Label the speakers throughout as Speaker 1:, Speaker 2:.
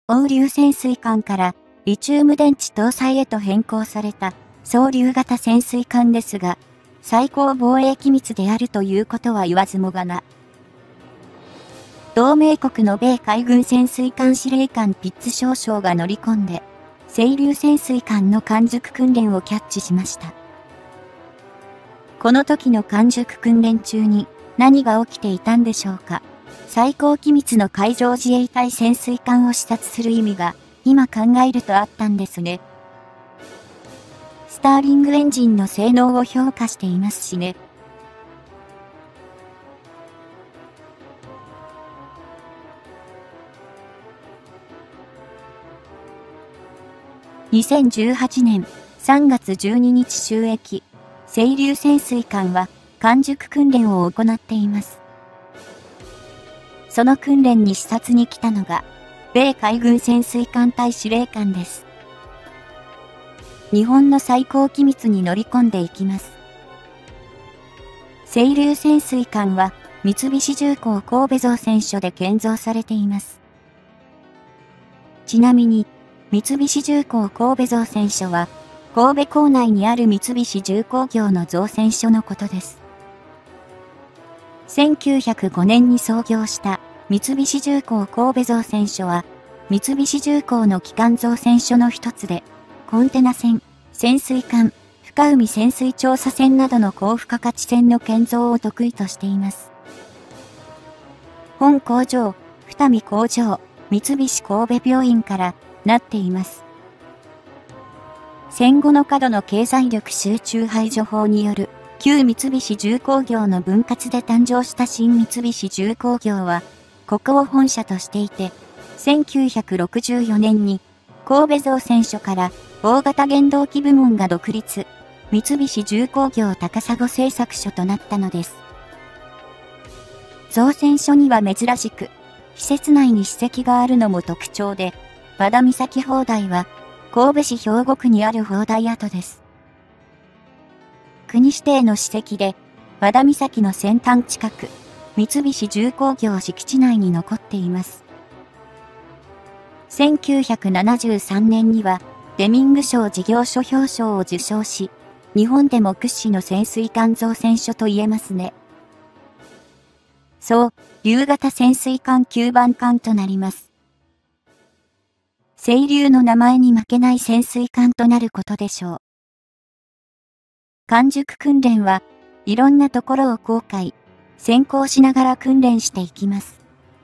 Speaker 1: 欧流潜水艦からリチウム電池搭載へと変更された総流型潜水艦ですが、最高防衛機密であるということは言わずもがな。同盟国の米海軍潜水艦司令官ピッツ少将が乗り込んで、清流潜水艦の完熟訓練をキャッチしました。この時の完熟訓練中に何が起きていたんでしょうか。最高機密の海上自衛隊潜水艦を視察する意味が今考えるとあったんですね。スターリングエンジンの性能を評価していますしね。2018年3月12日就役、清流潜水艦は完熟訓練を行っています。その訓練に視察に来たのが、米海軍潜水艦隊司令官です。日本の最高機密に乗り込んでいきます。清流潜水艦は三菱重工神戸造船所で建造されています。ちなみに、三菱重工神戸造船所は、神戸港内にある三菱重工業の造船所のことです。1905年に創業した三菱重工神戸造船所は、三菱重工の基幹造船所の一つで、コンテナ船、潜水艦、深海潜水調査船などの高付加価値船の建造を得意としています。本工場、二見工場、三菱神戸病院からなっています。戦後の過度の経済力集中排除法による旧三菱重工業の分割で誕生した新三菱重工業は、ここを本社としていて、1964年に神戸造船所から大型原動機部門が独立、三菱重工業高砂製作所となったのです。造船所には珍しく、施設内に史跡があるのも特徴で、和田岬砲台は、神戸市兵庫区にある砲台跡です。国指定の史跡で、和田岬の先端近く、三菱重工業敷地内に残っています。1973年には、デミング賞事業所表彰を受賞し、日本でも屈指の潜水艦造船所と言えますね。そう、流型潜水艦9番艦となります。清流の名前に負けない潜水艦となることでしょう。完熟訓練はいろんなところを航海、先行しながら訓練していきます。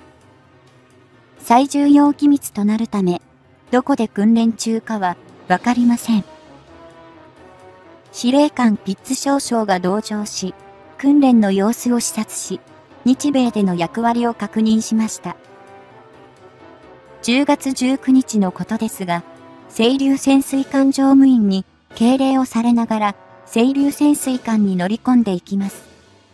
Speaker 1: 最重要機密となるため、どこで訓練中かはわかりません。司令官ピッツ少将が同乗し、訓練の様子を視察し、日米での役割を確認しました。10月19日のことですが、清流潜水艦乗務員に敬礼をされながら、清流潜水艦に乗り込んでいきます。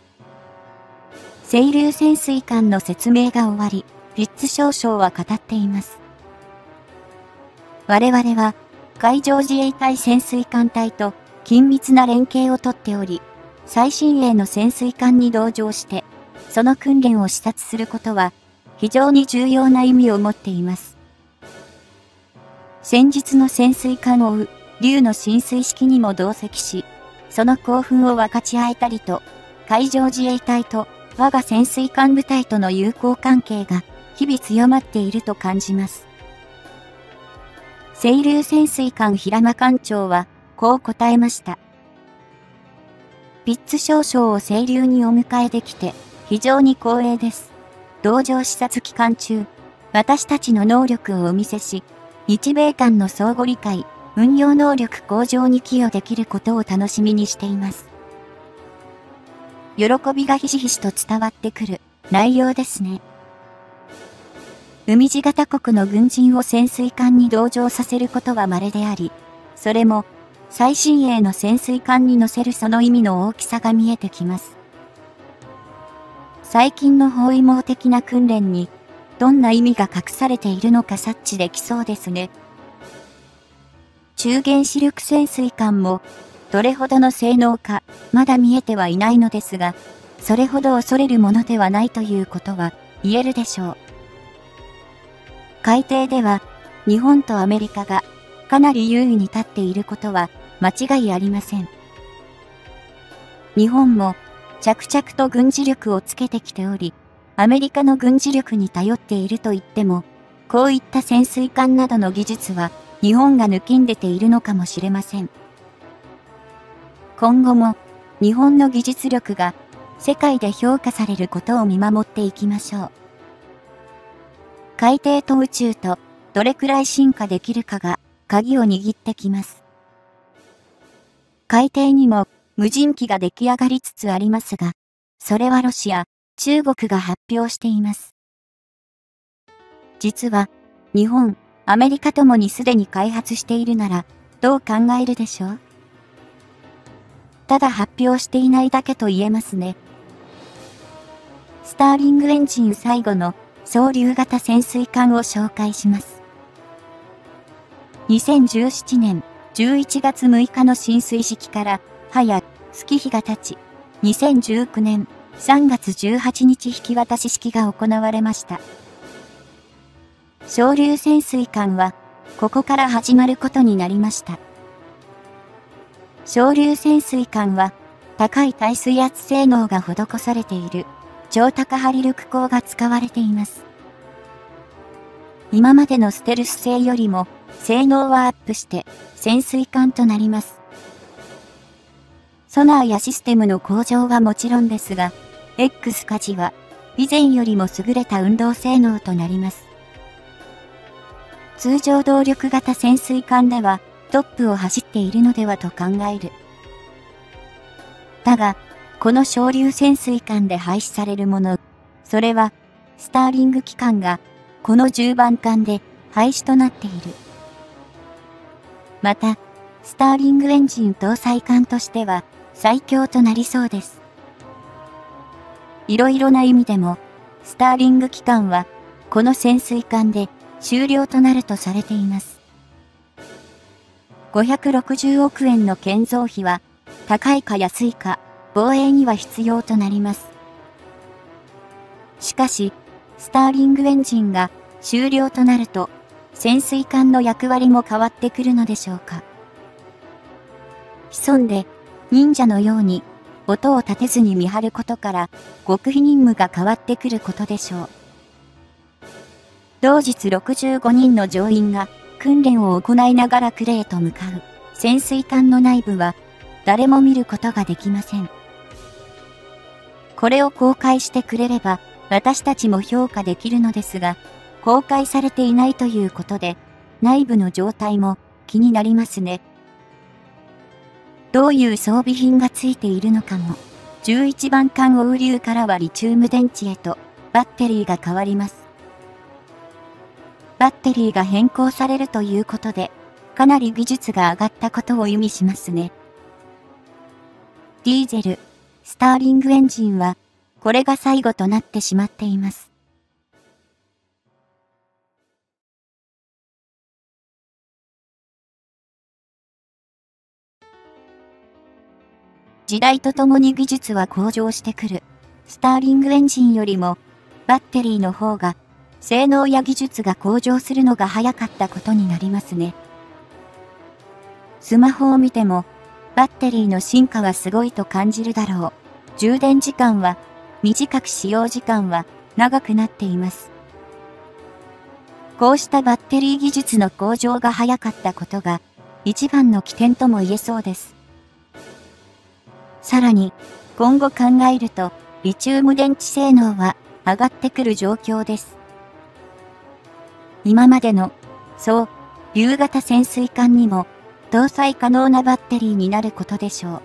Speaker 1: 清流潜水艦の説明が終わり、ピッツ少将は語っています。我々は、海上自衛隊潜水艦隊と緊密な連携をとっており、最新鋭の潜水艦に同乗して、その訓練を視察することは、非常に重要な意味を持っています。先日の潜水艦を追う竜の進水式にも同席し、その興奮を分かち合えたりと、海上自衛隊と我が潜水艦部隊との友好関係が日々強まっていると感じます。清流潜水艦平間艦長は、こう答えました。ピッツ少将を清流にお迎えできて、非常に光栄です。同乗視察期間中、私たちの能力をお見せし、日米間の相互理解、運用能力向上に寄与できることを楽しみにしています。喜びがひしひしと伝わってくる内容ですね。海地型国の軍人を潜水艦に同乗させることは稀であり、それも最新鋭の潜水艦に乗せるその意味の大きさが見えてきます。最近の包囲網的な訓練に、どんな意味が隠されているのか察知できそうですね。中原子力潜水艦も、どれほどの性能か、まだ見えてはいないのですが、それほど恐れるものではないということは言えるでしょう。海底では、 日本とアメリカがかなり優位に立っていることは間違いありません。日本も着々と軍事力をつけてきており、アメリカの軍事力に頼っていると言っても、こういった潜水艦などの技術は日本が抜きんでているのかもしれません。今後も日本の技術力が世界で評価されることを見守っていきましょう。海底と宇宙とどれくらい進化できるかが鍵を握ってきます。海底にも無人機が出来上がりつつありますが、それはロシア、中国が発表しています。実は、日本、アメリカともにすでに開発しているなら、どう考えるでしょう？ただ発表していないだけと言えますね。スターリングエンジン最後の双竜型潜水艦を紹介します。2017年11月6日の進水式から早月日が経ち、2019年3月18日引き渡し式が行われました。双竜潜水艦はここから始まることになりました。双竜潜水艦は高い耐水圧性能が施されている超高張力鋼が使われています。今までのステルス性よりも性能はアップして潜水艦となります。ソナーやシステムの向上はもちろんですが、X 火事は以前よりも優れた運動性能となります。通常動力型潜水艦ではトップを走っているのではと考える。だが、この双竜潜水艦で廃止されるもの、それはスターリング機関がこの10番艦で廃止となっている。また、スターリングエンジン搭載艦としては最強となりそうです。いろいろな意味でも、スターリング機関はこの潜水艦で終了となるとされています。560億円の建造費は高いか安いか防衛には必要となります。しかし、スターリングエンジンが終了となると潜水艦の役割も変わってくるのでしょうか。潜んで忍者のように音を立てずに見張ることから極秘任務が変わってくることでしょう。同日65人の乗員が訓練を行いながら呉へと向かう潜水艦の内部は誰も見ることができません。これを公開してくれれば私たちも評価できるのですが、公開されていないということで内部の状態も気になりますね。どういう装備品がついているのかも。11番艦オウリュウからはリチウム電池へとバッテリーが変わります。バッテリーが変更されるということで、かなり技術が上がったことを意味しますね。ディーゼル、スターリングエンジンは、これが最後となってしまっています。時代とともに技術は向上してくる。スターリングエンジンよりも、バッテリーの方が、性能や技術が向上するのが早かったことになりますね。スマホを見ても、バッテリーの進化はすごいと感じるだろう。充電時間は短く使用時間は長くなっています。こうしたバッテリー技術の向上が早かったことが一番の起点とも言えそうです。さらに、今後考えると、リチウム電池性能は上がってくる状況です。今までの、竜型潜水艦にも搭載可能なバッテリーになることでしょう。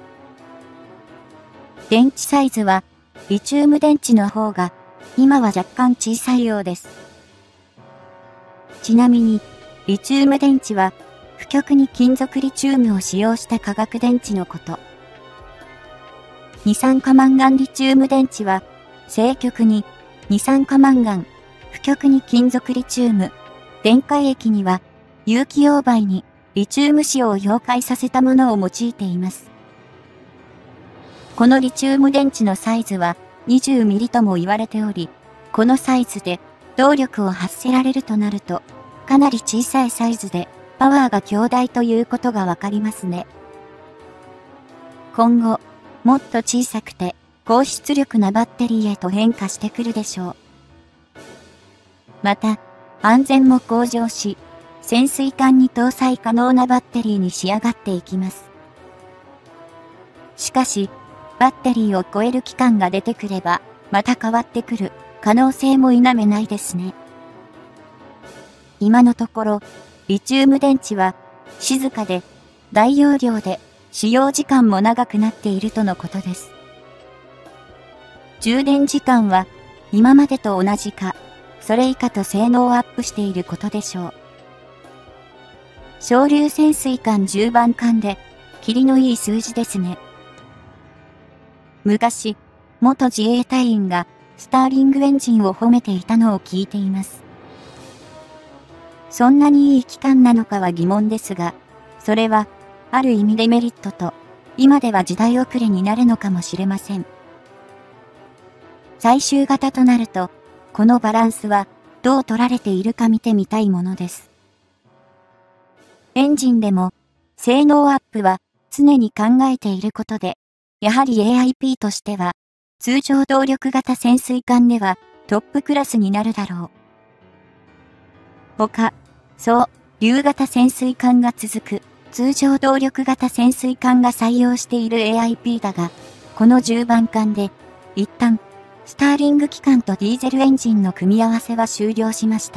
Speaker 1: 電池サイズは、リチウム電池の方が、今は若干小さいようです。ちなみに、リチウム電池は、負極に金属リチウムを使用した化学電池のこと。二酸化マンガンリチウム電池は、正極に二酸化マンガン、負極に金属リチウム、電解液には有機溶媒にリチウム塩を溶解させたものを用いています。このリチウム電池のサイズは20ミリとも言われており、このサイズで動力を発せられるとなると、 かなり小さいサイズで、パワーが強大ということがわかりますね。今後、もっと小さくて、高出力なバッテリーへと変化してくるでしょう。また、安全も向上し、潜水艦に搭載可能なバッテリーに仕上がっていきます。しかし、バッテリーを超える期間が出てくれば、また変わってくる可能性も否めないですね。今のところ、リチウム電池は、静かで、大容量で、使用時間も長くなっているとのことです。充電時間は、今までと同じか、それ以下と性能をアップしていることでしょう。小流潜水艦10番艦で、切りのいい数字ですね。昔、元自衛隊員が、スターリングエンジンを褒めていたのを聞いています。そんなにいい機関なのかは疑問ですが、それは、ある意味デメリットと、今では時代遅れになるのかもしれません。最終型となると、このバランスは、どう取られているか見てみたいものです。エンジンでも、性能アップは常に考えていることで、やはり AIP としては、通常動力型潜水艦ではトップクラスになるだろう。他、流型潜水艦が続く通常動力型潜水艦が採用している AIP だが、この10番艦で、一旦、スターリング機関とディーゼルエンジンの組み合わせは終了しました。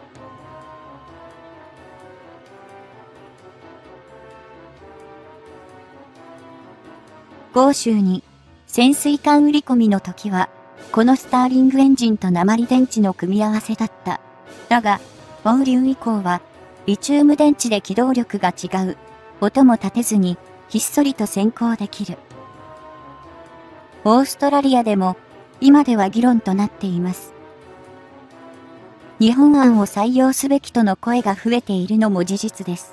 Speaker 1: 豪州に潜水艦売り込みの時は、このスターリングエンジンと鉛電池の組み合わせだった。だが、放流以降は、リチウム電池で機動力が違う。音も立てずに、ひっそりと先行できる。オーストラリアでも、今では議論となっています。日本案を採用すべきとの声が増えているのも事実です。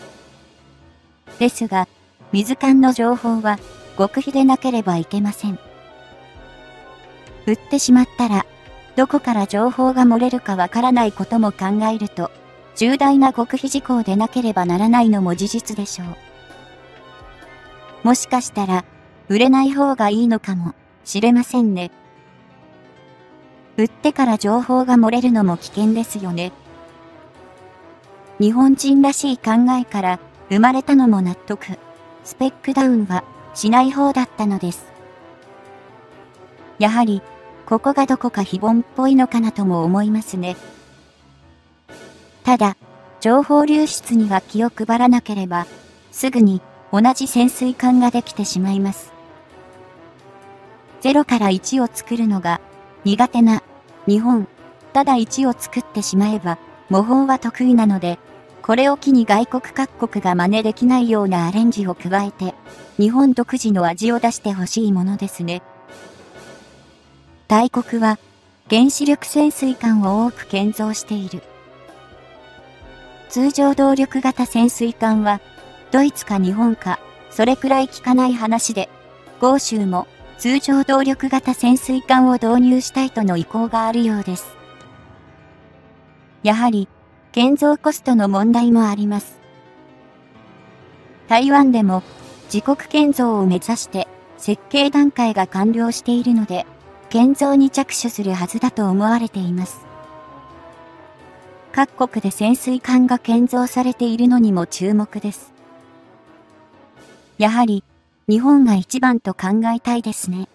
Speaker 1: ですが、水管の情報は、極秘でなければいけません。売ってしまったら、どこから情報が漏れるかわからないことも考えると、重大な極秘事項でなければならないのも事実でしょう。もしかしたら、売れない方がいいのかもしれませんね。売ってから情報が漏れるのも危険ですよね。日本人らしい考えから生まれたのも納得。スペックダウンはしない方だったのです。やはり、ここがどこか非凡っぽいのかなとも思いますね。ただ、情報流出には気を配らなければ、すぐに同じ潜水艦ができてしまいます。0から1を作るのが苦手な日本、ただ1を作ってしまえば模倣は得意なので、これを機に外国各国が真似できないようなアレンジを加えて、日本独自の味を出してほしいものですね。大国は原子力潜水艦を多く建造している。通常動力型潜水艦は、ドイツか日本か、それくらい聞かない話で、豪州も通常動力型潜水艦を導入したいとの意向があるようです。やはり、建造コストの問題もあります。台湾でも、自国建造を目指して設計段階が完了しているので、建造に着手するはずだと思われています。各国で潜水艦が建造されているのにも注目です。やはり、日本が一番と考えたいですね。